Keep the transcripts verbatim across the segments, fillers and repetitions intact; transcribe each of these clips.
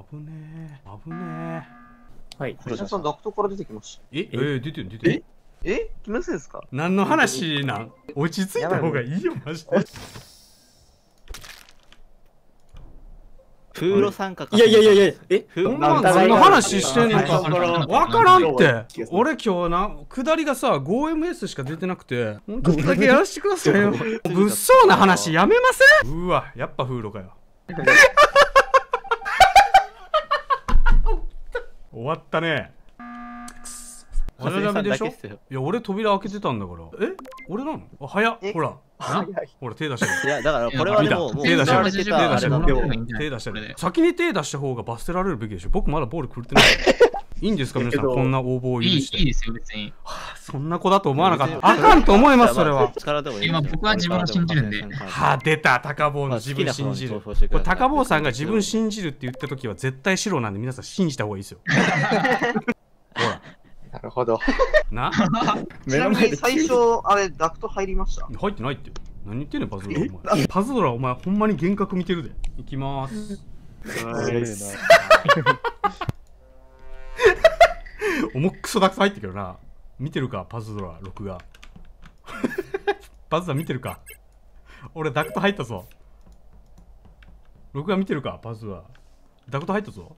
危ねえ危ねはい。 藤田さん、ダクトから出てきました。 え。ええー、出てる出てる。 ええ気のせいですか？ 何の話なん？落ち着いた方がいいよマジで。 風呂参加か。 いやいやいやいや、え、 ほんま何の話してんのかわからんって。俺今日な、下りがさ ごエムエス しか出てなくて、ほんとだけやらせてくださいよ。物騒な話やめません？うわ、やっぱ風呂かよ。終わったね。おじゃみでしょ？いや、俺扉開けてたんだから。え？俺なの？あ、早っ。ほら。ほら、手出してる。 いや、だからこれはでも、もう手出してる。手出してる。 手手出してる。先に手出した方が罰せられるべきでしょ。僕まだボール狂ってない。いいんですか皆さん、こんな応募を許して。 いいですよ、別に。 そんな子だと思わなかった。あかんと思います、それは。 今、僕は自分を信じるんで。 はあ、出た、高坊の自分信じる。これ、高坊さんが自分信じるって言った時は絶対白なんで、皆さん信じた方がいいですよ。ほら。 なるほど。 なちなみに最初、あれ、ダクト入りました？ 入ってないって。何言ってんねん、パズドラ、お前。パズドラ、お前、ほんまに幻覚見てるで。いきまーす。重くそダクト入ってるけどな。見てるか、パズドラ、録画。パズドラ見てるか。俺、ダクト入ったぞ。録画見てるか、パズドラ。ダクト入ったぞ。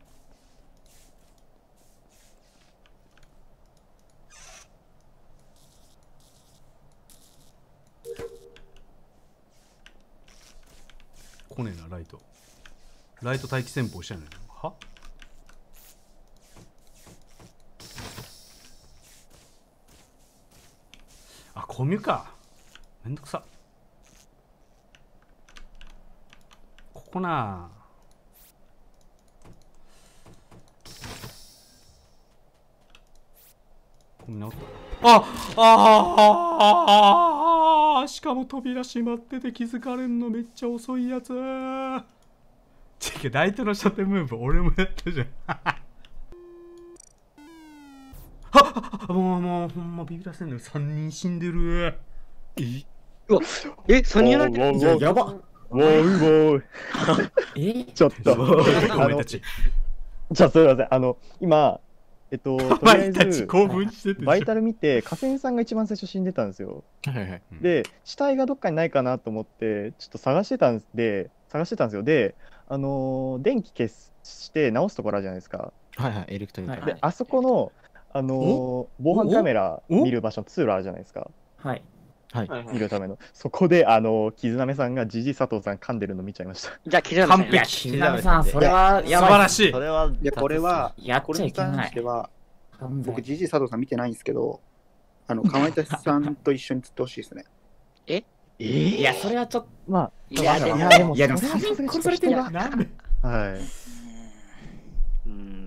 来ねえな、ライト。ライト待機戦法したんやな。は？あ、コミュか。めんどくさ。ここな。コミュ直った。ああああ、しかも扉閉まってて気づかれんのめっちゃ遅いやつ。ちライトの初手ムーブ俺もやったじゃん。はっ、もうもうほんまビビらせんのよ。さんにん死んでる。 えうわえさんにんやられてる。 いややば。 わーいえちょっとお前たち。 じゃあすみません、あの今えっととりあえず興奮しててバイタル見て河川さんが一番最初死んでたんですよ。 はいはい。 で死体がどっかにないかなと思ってちょっと探してたんで探してたんですよ。であのー電気消して直すところあるじゃないですか。 はいはい、エレクトリカル。 であそこのあのー防犯カメラ見る場所の通路あるじゃないですか。 はい。 はい。 見るためのそこであのー、絆目さんがジジ佐藤さん噛んでるの見ちゃいました。 じゃあ、絆目さん。 完璧。 絆さん、それはやばい。 素晴らしい。 それは、 いや、これは、 やっちゃいけない。 これに関しては、 僕、 僕、ジジ佐藤さん見てないんですけど、あの、かまいたちさんと一緒に釣ってほしいですね。 ええいや、それはちょっと。 まあ、 いや、でも、 いや、でも、 いや、でも、さんにん殺されてるな。 なんではい。 うん。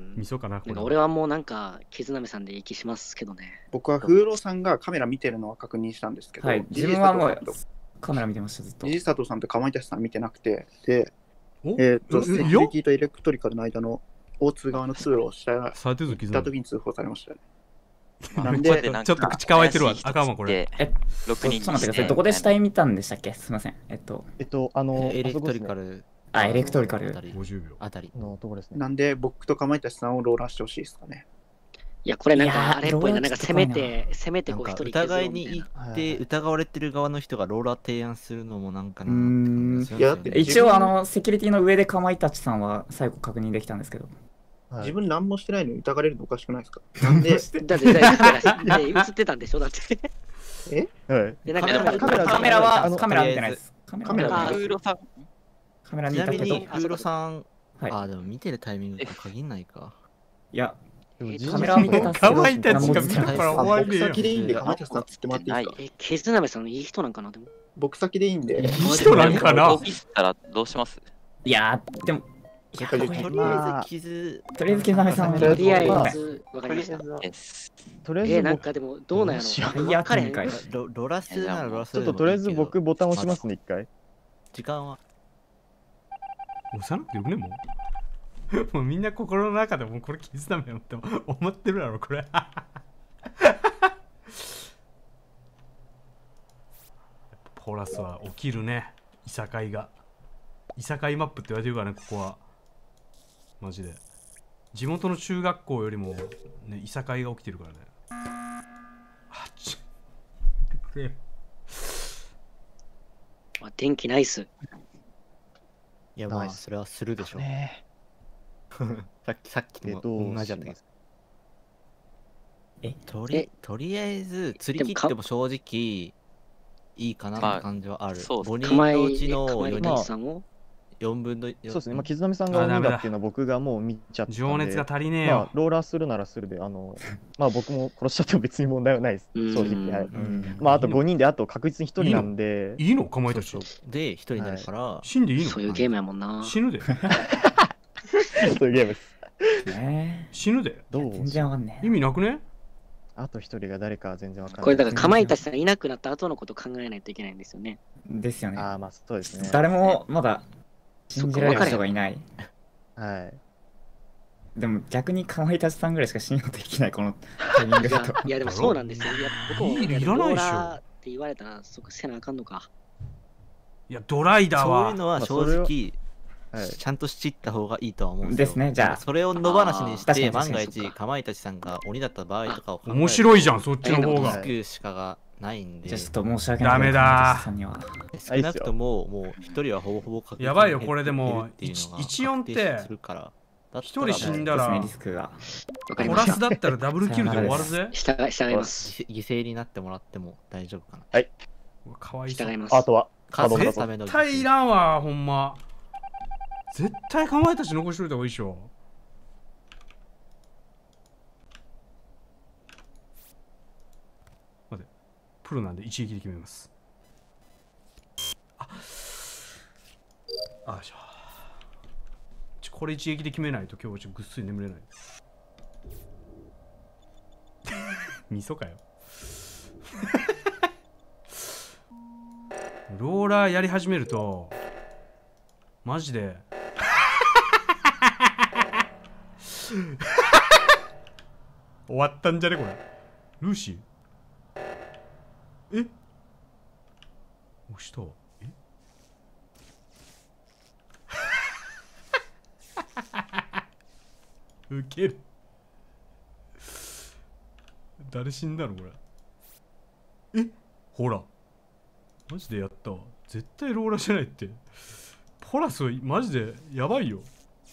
味噌かな。 なんか俺はもうなんか、絆目さんで息しますけどね。 僕は風呂さんがカメラ見てるのは確認したんですけど、 はい、自分はもうカメラ見てました、ずっと。 ジジ佐藤さんとかまいたちさん見てなくて、で、 おえっと、 えセキュリティとエレクトリカルの間の大津側の通路を下されてるぞ、 行っ絆た時に通報されましたね。 なんでちょっと口乾いてるわ。あかんわ、これ。 え、ろくにん。ちょっと待ってください。どこで死体見たんでしたっけ？すみません。えっと。 えっと、あの、 エレクトリカル。 あ、エレクトリカル。 ごじゅうびょう。 あたり。 のとこですね。 なんで、僕とかまいたちさんをローラーしてほしいですかね。 いや、これなんかあれっぽいな。なんか攻めて、攻めてこう一人疑いに行って疑われてる側の人がローラー提案するのもなんかな。 うん。一応、あの、セキュリティの上でかまいたちさんは最後確認できたんですけど。 自分何もしてないのに疑われるのおかしくないですか？なんで、 だって、だって映ってたんでしょだって。 え？ はい。 カメラ、カメラ、カメラは、カメラ見てないです。 カメラ、カメラ、 カメラちなみに、 フフーロさん、 はい、 あ、でも見てるタイミングと限らないか。 いや、カメラ見てたっすけど、 かまいたちが見たから終わり僕先でいいんで、かまいたちさん釣ってもらっていいですか？ え、ケズナメさんいい人なんかなでも。 僕先でいいんで。 いい人なんかなたらどうします？ いやー、でも、いや、 とりあえず傷、 とりあえずケズナメさんは、 とりあえず、わかりました。 とりあえず、 え、なんかでも、どうなんやろう。 いや、展開。 ロロラスならロラス。 ちょっととりあえず僕ボタン押しますね、一回。 時間は押さなくてよくね、もう。もうみんな心の中でもこれ絆目よって思ってるやろ、これ。ポラスは起きるね、いさかいが。いさかいマップって言われてるからね、ここは。マジで。 地元の中学校よりもねいさかいが起きてるからね。あっちやめてくれよ。 まあ、電気ないっす。 いやまあナイスそれはするでしょ。 ねさっきさっきもえどう同じだったけど。とえりとりあえず釣り切っても正直いいかなって感じはある。 そうっすごにんかまい、 のうちのかまい 4人たちさんもよんぶんのそうですね、まあ、傷波さんが鬼だっていうのは僕がもう見ちゃったんで、 情熱が足りねえまあよ。、 ローラーするならするで、あの、まあ僕も殺しちゃっても別に問題はないです、 うん正直。はい。 うんまああとごにんで、あと確実にひとりなんで、 いいのかまいたちそう。そうで一人になるから、 死んでいいの？ そういうゲームやもんな。 死ぬで。 そういうゲームです。 ね死ぬで。 どう全然わかんねえ意味なくね？ あとひとりが誰かは全然わかんない。 これだから、かまいたちさんいなくなった後のこと考えないといけないんですよね。 ですよね。 ああ、まあそうですね。 誰もまだ信じられる人がいない。 はい。 でも逆にかまいたちさんぐらいしか信用できない、このタイミングいやだと。 いや、でもそうなんですよ。いや、僕も、 いいいらないでしょローラーって言われたら、そこせなあかんのか。 いや、ドライだそうわ。 いうのは正まあそれ直、 はい、 ちゃんとしちった方がいいとは思うんよですねじゃあそれを野放しにして、 あー確かに万が一、 確かにかまいたちさんが鬼だった場合とかを考えると面白いじゃん、そっちの方はが。 つくしかがないんで、 じゃあちょっと申し訳ない。 ダメだかまいたちさんには。 少なくとも、もう一人はほぼほぼ確実にやばいよこれでも減ってるっていうのが一音って確定するからだったら一人死んだらですね、リスクが。 コわかりました。 ラスだったらダブルキルで終わるぜ。 従い従います。 犠犠牲になってもらっても大丈夫かな。 うわかわいそう従い。ます。 あとは、 勝頼んだぞつための絶対いらんわ、ほんま。絶対かまいたち残しといた方がいいでしょ。待って、プロなんで一撃で決めます。ああよいしょ。ちょこれ一撃で決めないと今日はちょっとぐっすり眠れない。味噌かよ。ローラーやり始めるとマジで終わったんじゃねこれ。ルーシーえ押したえウケる。誰死んだのこれ。えほらマジでやったわ。絶対ローラじゃないって。ポラスマジでやばいよ。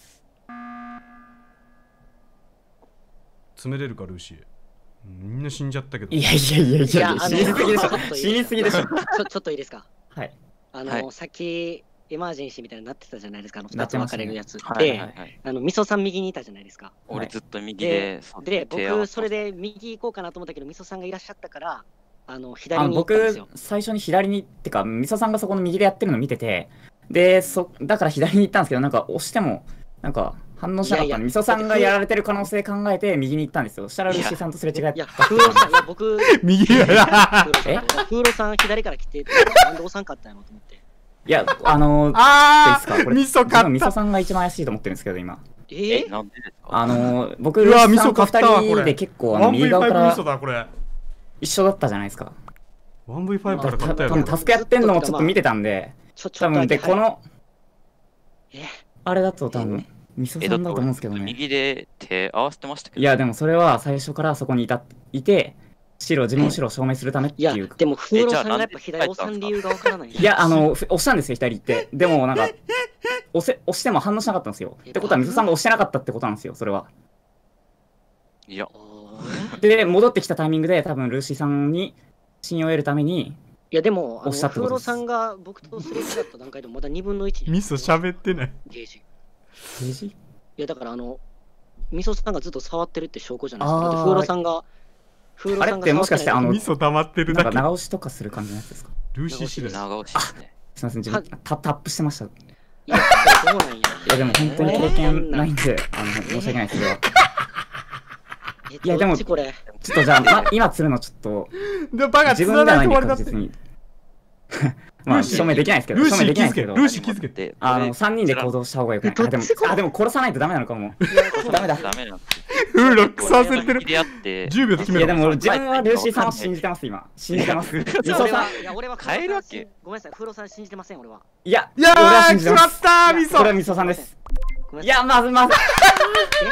詰めれるかルーシー。みんな死んじゃったけど。 いやいやいやいやいや、 いやあの死にすぎでしょちょっといいです。か死にすぎでしょ。 ちょちょっといいですか。 はい。 あの、 はいさっきエマージェンシーみたいになってたじゃないですか。あの二つ分なってましたねかれるやつ。 はいはいで、 はい。 あのみそさん右にいたじゃないですか。 俺ずっと右でで、そうで、 手合わせ僕それで右行こうかなと思ったけど、みそさんがいらっしゃったから、あのあ左のに行ったんですよ。 僕、最初に左に、ってか、みそさんがそこの右でやってるの見てて、で、そ、だから左に行ったんですけど、なんか押しても、なんか反応しなかったんで、 いやいやみそさんがやられてる可能性考えて右に行ったんですよ。そしたらルーシーさんとすれ違った。 いや、風呂さん、いや、僕、 右やな。 風呂さん左から来て、なんで押さんかったんやろと思って。 いや、あのー、 あいいですかこれー味噌買みそった。 さんが一番怪しいと思ってるんですけど、今。 ええ、なんでですかあのー、僕、 うわルーシーさんと味噌買ったわ二人で結構、あの、 ワンブイファイブ右側から味噌だこれ。 一緒だったじゃないですか。 ワンブイファイブから買たったやろ。 多分タスクやってんのもちょっと見てたんで、 ちょ、ちょ多分、で、 っとだけ。 この、 えあれだと多分、みそえ、 さんだとだって俺思うんですけどね。 右で手合わせてましたけど。 いや、でもそれは最初からそこにいた、いて、白、自分の白を証明するためっていやいう。、 でも、風呂さんがやっぱえじゃあ左押さん理由がわからない。 いや、あの、ふ押したんですよ、左行って。でも、なんか、押せ、押しても反応しなかったんですよ。ってことは、みそさんが押してなかったってことなんですよ、それは。 いや、 おーで、戻ってきたタイミングで、多分、ルーシーさんに信用を得るために、 いや、でも、あの押したってことです風呂さんが僕とすれ違った段階でもまだにぶんのいち。 味噌喋ってない。 ゲージ。い政治や、だから、あの、みそさんがずっと触ってるって証拠じゃないですか。 あーだって風呂さんが、風呂さんがあれってもしかしてあの味噌溜まってるなんかだけ。 長押しとかする感じのやつですか？ ルーシー次第。 長押しですね。 すいません、自分タタップしてました。いいや、そうなんや。 や、でも本当に経験ないんで、あの、申し訳ないです、それは。 えいやでもどっちこれ。 ちょっとじゃあ、ま、今釣るのちょっと、 でバカ自つなが分ではないんでないと終わりだって。 確実に。まあ、証明できないですけど、証ルーシー明できないですけど気づけル、ーシー気づけであの、さんにんで行動した方がよくない。あ、でも、あ、でも殺さないとダメなのかも。ダメだ。 ダメなんですよ。 フーロックさせてる右。でやって、 じゅうびょうで決いや、でめろ。 も俺自分はルーシーさんを信じてます、今。信じてます。みそさん俺は、いや、俺は風呂さん変えるわけごめんなさい、風呂さん信じてません、俺は。 いや、 いや俺は信ー、 じてます。 決まったー、味噌。 これはみそさんです。 ごめんなさい。 いや、まずまず。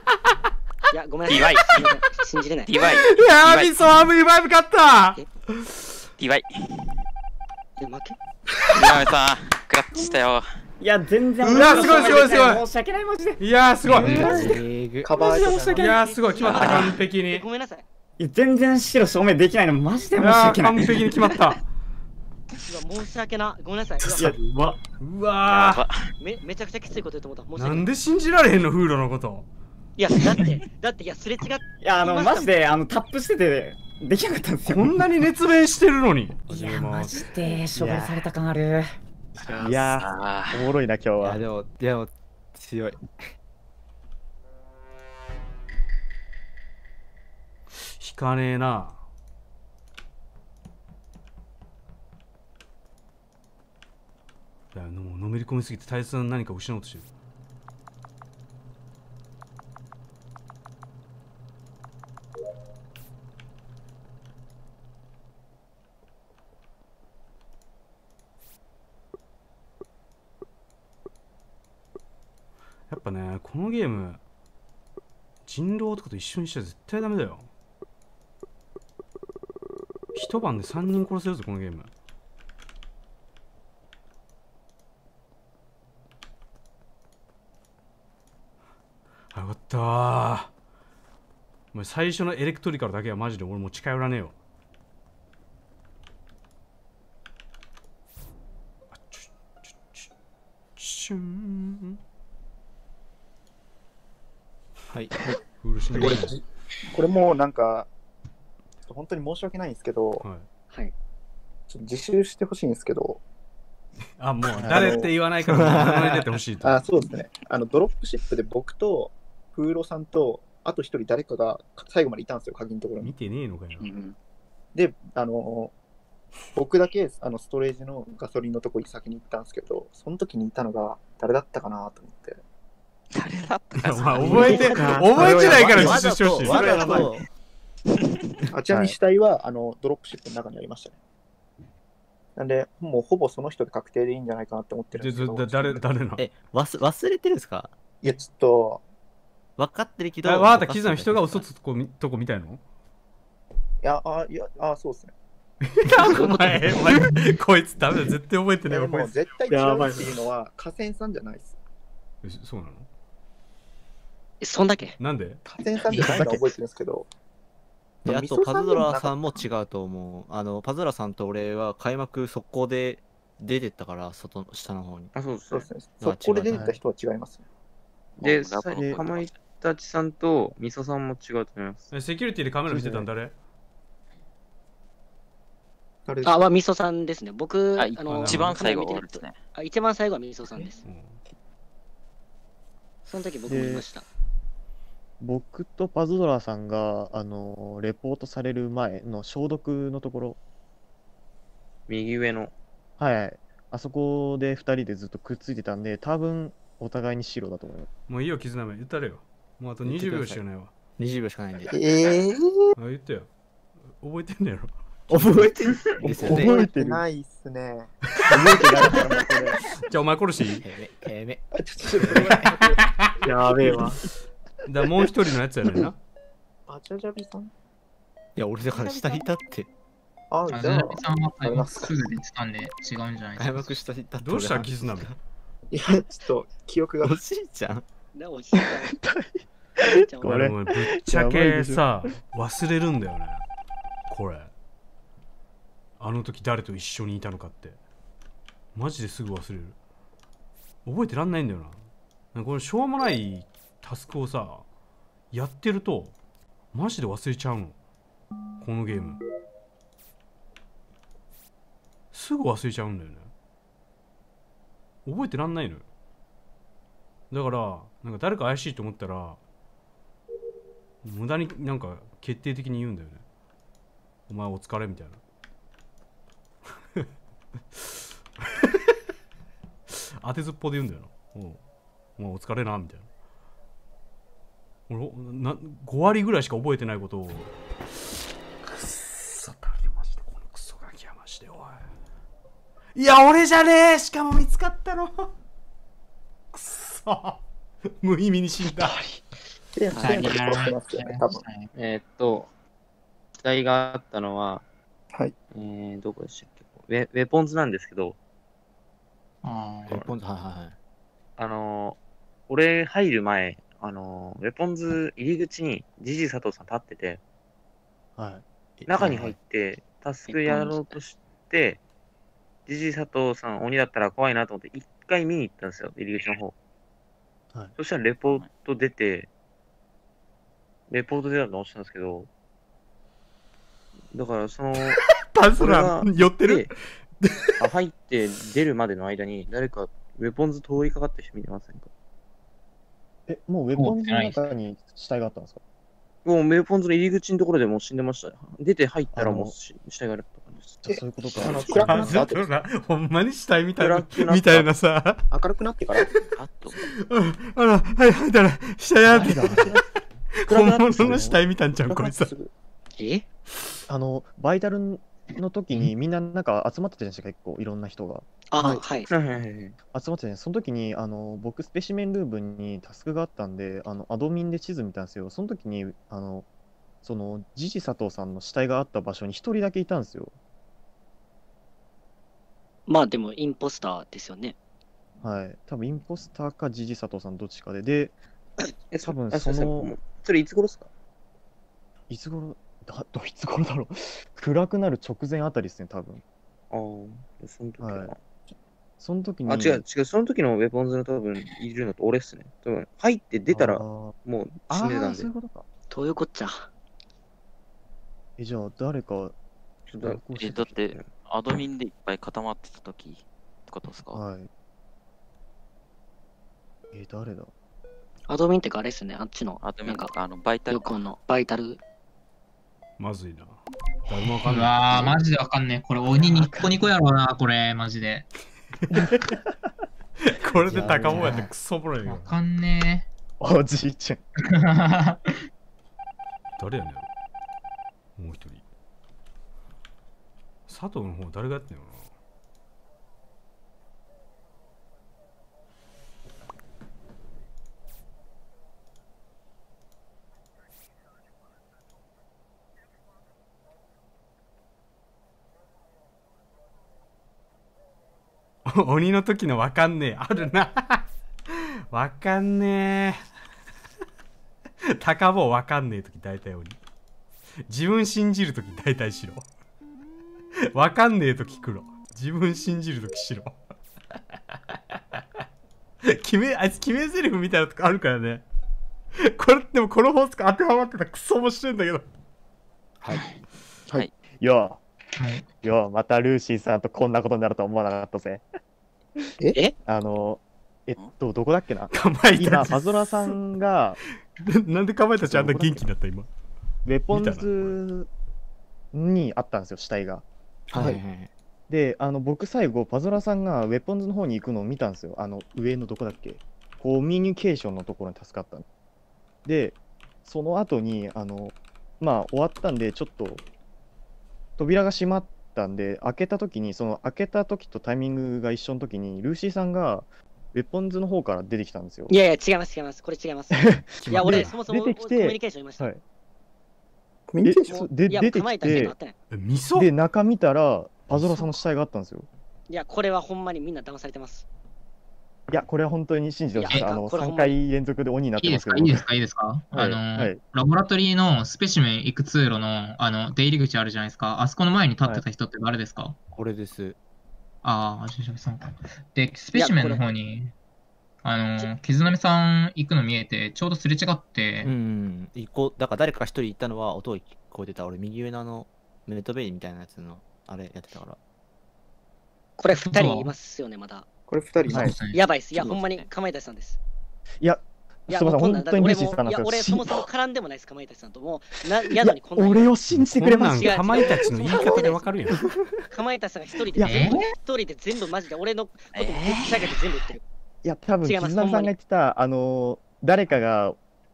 いや、ごめんなさい。 ディワイ信じれない。 ディバイ。 いやー、ミソはリバイブ勝ったディバイ。 え、負け岩見さん、クラッチしたよ。 いや、全然。 うわすごいすごいすごい申し訳ない、マジで。 いやー、すごい。 えぐ。 カバーとかいやー、すごい、決まった、完璧え、 に。 ごめんなさい。 いや、全然白証明できないの、マジでいやー、 申し訳ない。 完璧に決まった。 うわ、申し訳な。ごめんなさい。ういや、 わうま。 うわー。 めめちゃくちゃきついこと言うと思った。申し訳ない。 なんで信じられへんの、フーロのこと。 いや、だって、だって、いや、すれ違って。 いや、あの、マジで、あの、タップしてて、できなかったんですよ。 こんなに熱弁してるのに。 いや、マジで、処分された感ある。 いやあー、おもろいな、今日いや、 は。 でも、でも、強い。 引かねえな。いや、もうのめり込みすぎて大切な何か失おうとしてる。やっぱね、このゲーム人狼とかと一緒にしちゃ絶対ダメだよ。一晩でさんにん殺せるぞこのゲーム。あ、よかったー。お前最初のエレクトリカルだけはマジで俺もう近寄らねえよ。あちょちょちょシューン。 はい。 フールしないこれ、これもうなんか、ちょっと本当に申し訳ないんですけど、 はい。 はい。 ちょっと自習してほしいんですけど、 あ、もう誰って言わないから名前出てほしいと。 あ、そうですね。あの、ドロップシップで僕と、フーロさんと、あと一人誰かが最後までいたんですよ、鍵のところに。 見てねえのかよ。 うん。 で、あの、僕だけあのストレージのガソリンのとこに先に行ったんですけど、その時にいたのが誰だったかなと思って。 誰だったいやかまあ覚えて、覚えてないから自首してほしい。 わざと、 あちなみに死体は、あのドロップシップの中にありましたね。なんで、もうほぼその人で確定でいいんじゃないかなって思ってるんですけど。 でだ誰、誰なの？ え、忘忘れてるんですか？ いや、ちょっと、 分かってるけど。 あ、わかった、キズナ人が嘘つくとこみとこ見たいの？ いや、あ、いや、あ、そうですね。 お前、お前、こいつダメだ、絶対覚えてねえでわ、こいつ。 も絶対違うっていうのは、河川さんじゃないです。 えそうなの？ え、そんだけなんで？ 河川さんじゃないのは覚えてるんですけど。 で、あと、パズドラさんも違うと思う。あの、パズドラさんと俺は開幕速攻で出てったから、外の、下の方に。 あ、そうですねそうで。すね。そこで出てた人は違いますね。 で、 ラボのかまいたちさんとみそさんも違うと思います。 えセキュリティでカメラ見てたん誰？ 誰ですあ、はみそさんですね。僕、 ああの、 一番最後カメラ見てるですね。 あ、一番最後はみそさんです。 うんその時僕もいました。 僕とパズドラさんが、あの、レポートされる前の消毒のところ、 右上の。 はい、あそこでふたりでずっとくっついてたんで、多分お互いに白だと思います。 もういいよ、キズナめ。言ったれよ。もうあとにじゅうびょうしかないわ。 にじゅうびょうしかないんで。 えあ、言ってよ。覚えてんねやろ。 覚えてるんですよね。 覚えてないっすね。覚えてないからもうこれ。 じゃあお前殺しいい？ えめ、えめ。 あ、ちょっとちょっと。 やべえわ。 だもう一人のやつやねんな。 バチャジャビさんいや、俺だから下にいたって。 あ、 あ、 じゃあジャナ、さんはありますすぐ出てたんで違うんじゃないですか。 開幕下にいたって。 どうしたキズナめ。 いや、ちょっと記憶が。 おじいちゃん。 なおじいちゃん。 これ俺もうぶっちゃけさ、忘れるんだよね。これ。あの時誰と一緒にいたのかって。マジですぐ忘れる。覚えてらんないんだよな。なんかこれしょうもないタスクをさ、やってると、マジで忘れちゃうの。このゲーム。すぐ忘れちゃうんだよね。覚えてらんないのよ。だから、なんか誰か怪しいと思ったら、無駄になんか決定的に言うんだよね。お前お疲れみたいな。当てずっぽで言うんだよな。おうお前お疲れなみたいな。俺なごわりぐらいしか覚えてないことを。くっそだけマジでこのクソガキやマジでおい。いや俺じゃねえしかも見つかったの。くっそ無意味に死んだ。 ケレンさんで殺してますよね、多分。 えーっと、死体があったのは、 はい。 えー、どこでしたっけウェウェポンズなんですけど、 あウェポンズ、はいはいはい。 あのー、俺入る前、あのー、ウェポンズ入り口にジジイ佐藤さん立ってて、 はい。 中に入ってタスクやろうとして、ジジイ佐藤さん鬼だったら怖いなと思って一回見に行ったんですよ、入り口の方。 はい。 そしたらレポート出て、レポート出たの押したんですけど、だからその、 パズラ俺が寄ってる。 であ入って出るまでの間に誰かウェポンズ通りかかってる人見てませんか？ え、もうウェポンズの中に死体があったんですか？ もうウェポンズの入り口のところでもう死んでました。出て入ったらもう死死体があるって感じです。 じゃあそういうことか。 あの、暗くなパズった後です。 ラほんまに死体みたいな暗くなったみたいなさ。 明るくなってから。 あと、 うんあら、はい、入ったら、死体あって。 誰だ本物の死体見たんちゃうこれさ。 えあの、バイタルの時にみんななんか集まってたじゃないですか、結構いろんな人が。 あ、 はいはい。 はいはいはい。 集まってたじゃないその時に、あの、僕、スペシメンルームにタスクがあったんで、あの、アドミンで地図見たんですよ。その時に、あの、その、ジジ佐藤さんの死体があった場所に一人だけいたんですよ。 まあでも、インポスターですよね。 はい。多分インポスターかジジ佐藤さんどっちかで。で、 え、 多分あそのそうですねそれいつ頃ですか？ いつ頃、だどいつ頃だろう。暗くなる直前あたりですね、多分。 ああ、その時は。 はいその時に。 あ、違う違う、その時のウェポンズの多分いるのと俺っすね。多分入って出たらあーもうあー、 死んでたんでそういう。ことか。 どういうこっちゃ。 え、じゃあ、誰か、 ちょっとえ、だって、アドミンでいっぱい固まってた時ってことですか？ はい。え、誰だアドミンってかあれですよね、あっちの。 アドミンなんか、 あの、バイタル横のバイタル。 まずいな。誰もわかうんない。 わー、マジでわかんねえ。これ鬼ニッコニコやろうな、これ、マジで。 これで高尾やってクソおもろいよ。 わかんねおじいちゃん。 え。 誰やねんやろもう一人。佐藤の方誰がやってんのかな鬼の時のわかんねえ。あるな。わかんねえ。高坊わかんねえ時大体鬼。自分信じる時大体白。わかんねえ時黒。自分信じる時白。決め、あいつ決め台詞みたいなとこあるからね。これ、でもこの法則当てはまってたらクソ面白いんだけど。 はい。 よはい。 う、よう、またルーシーさんとこんなことになるとは思わなかったぜ。 えあの、えっと、どこだっけなかまい今、 たち。 パズラさんが、 なんでかまいたちあんな元気になった今。 ウェポンズにあったんですよ、死体が。 はいはいはい。 で、あの、僕最後、パズラさんがウェポンズの方に行くのを見たんですよ。あの、上のどこだっけコミュニケーションのところに助かったので、その後に、あの、まあ、終わったんで、ちょっと、扉が閉まったんで、開けた時に、その開けた時とタイミングが一緒の時に、ルーシーさんが、ウェポンズの方から出てきたんですよ。 いやいや、違います、違います。これ違います。いや、俺、そもそも出てきてコミュニケーションいました。 はいコミュニケーションえそでいや、 出てき構えた人てあったね。 え味噌で、中見たら、パズラさんの死体があったんですよ。 いや、これはほんまにみんな騙されてます。 いや、これは本当に信じてほしい。 いやあの、3 これほんまに回連続で鬼になっいいですかてますけど。 いいですかいいですかあのーはいラボラトリーのスペシメン行く通路の、あの、出入り口あるじゃないですか。あそこの前に立ってた人って誰ですか？ これです。 ああ、ジジさんか。で、スペシメンの方に、あのー、キズナミさん行くの見えて、ちょうどすれ違って、 うんうん。一個、だから誰か一人言ったのは音を聞こえてた。俺、右上のあの、メトベリーみたいなやつの、あれやってたから。 これふたりいますよね、まだ。 これふたりはいそうですねやばいっす。いや、 そうですねほんまにかまいたちさんです。 いや、 いや、 すみません、 もうこんなん本当にルーシだって俺もいや、 ーさんなんですよ。 俺そもそもし絡んでもないです、かまいたちさんと。もう、な、 いやのにこんなん。 俺を信じてくれこんなんます違う違うかまいたちの言い方でわかるやん。 かまいたちさんが一人でいや全部、一人で全部マジで俺のことぶっちゃけて全部言ってる。 いや、多分、 違います絆さんが言ってた、あのー、誰かが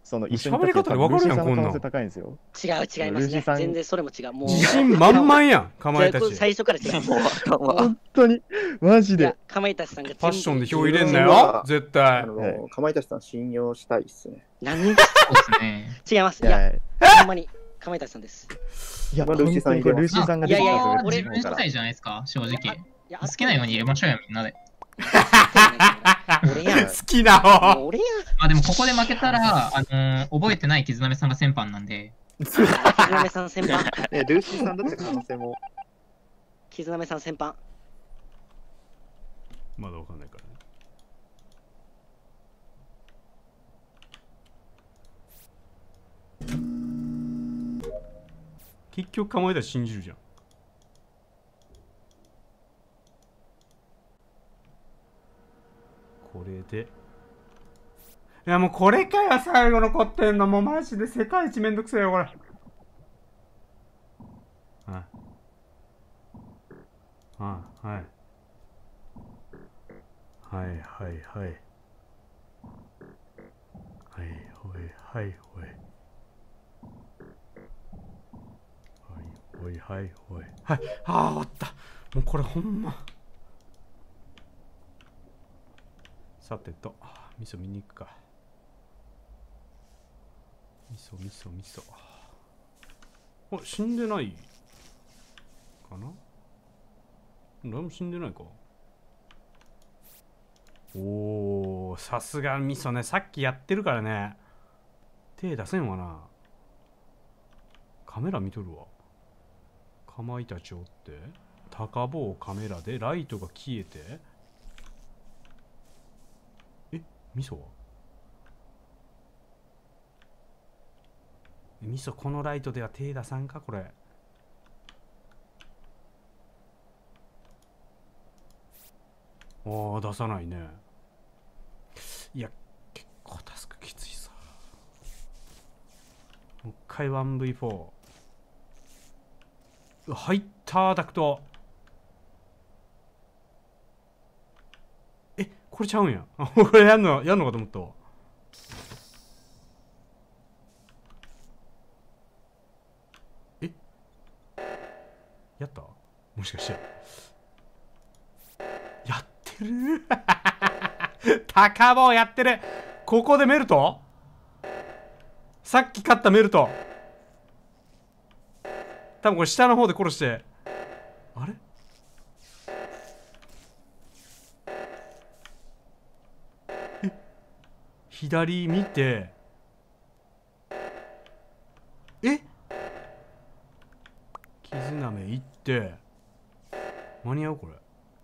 その一緒に喋り方で分かるやんルーシーさんの可能性こん高いんですよ。 違う違いますね。 ルーシーさん全然それも違う。もう自信満々やん、かまいたち。 最初から違う。もう本当にマジで。 かまいたちさんがファッションで票入れんな自分よは、 絶対。 あの、かまいたちさん信用したいっすね。 何そうですね。 違います。いいやや、ほんまにかまいたちさんです。 いや、 まあ本ルーシーさん入れます当にこれルーシーさんが出てきたいやいやから自分次第じゃないですか、正直。 いや好きなように入れましょうよ、みんなで。 俺やん。 好きな方。 俺やん。 あ、でもここで負けたら、あのー、覚えてない絆目さんが先般なんで。 絆目さん先輩。 ね、ルーシーさんだって可能性も。 絆目さん先輩。 まだわかんないからね。結局かまいたち信じるじゃん。これで。いやもうこれかよ、最後残ってんの。もうマジで世界一めんどくせえよ、これ。ああ、はい。はいはいはい。はいほいはいほい。はいほいはいほい。はい。ああ、終わった。もうこれほんま。さてと、味噌見に行くか。味噌味噌味噌。あ、死んでないかな？誰も死んでないか。おー、さすが味噌ね。さっきやってるからね。手出せんわな。カメラ見とるわ。かまいたちおって、高棒カメラでライトが消えて、え、味噌はえ、味噌このライトでは手出さんかこれ。ああ、出さないね。いや、結構タスクきついさ。もう一回 ワンブイフォー。うわ入ったー、ダクト。え、これちゃうんや。あ、これやんの、やんのかと思ったわ。えやったもしかして。やってる高棒やってる。ここでメルト、さっき勝ったメルト、多分これ下の方で殺して、あれえ左見て、え絆目行って間に合うこれ。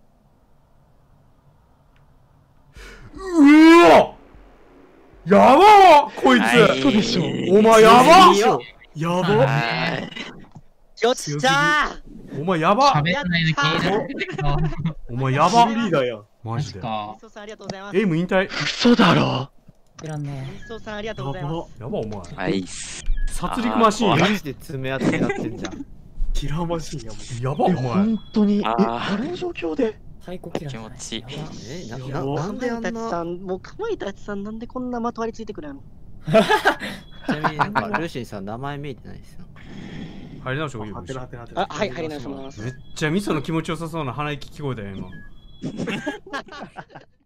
うわやばっこいつ、 はいでしょお前やばっやばっよっしゃお前やばっ喋らないの気になってるけど。 お前やばっリーダーやん。 マジでかー。みそさんありがとうございます。 エイム引退嘘だろ。 いらんねみそさんありがとうございます。 やばお前はい。 殺戮マシーンやあーマジで爪痕になってんじゃん。 キラーマシンやもん。え、 やばお前本当に、え、 あーあれの状況で太鼓切ら気ない持ちいい。 えなやばななんであんかまいたちさ、 なんもうかまいたちさんなんでこんなまとわりついてくるの？ ちなみになんかルーシーさん名前見えてないですよ。 入り直した方がいいよはてなはてなはてあ、 な。 はい、入り直します。 めっちゃ味噌の気持ちよさそうな鼻息聞こえたよ今